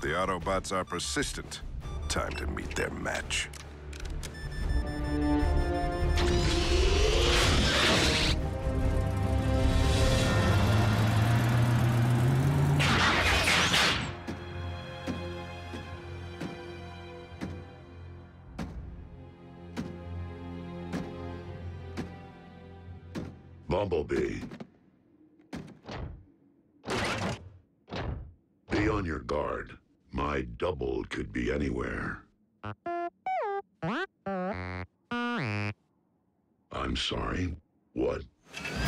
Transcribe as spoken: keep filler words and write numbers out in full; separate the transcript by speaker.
Speaker 1: The Autobots are persistent. Time to meet their match.
Speaker 2: Bumblebee. Be on your guard. My double could be anywhere. I'm sorry. What?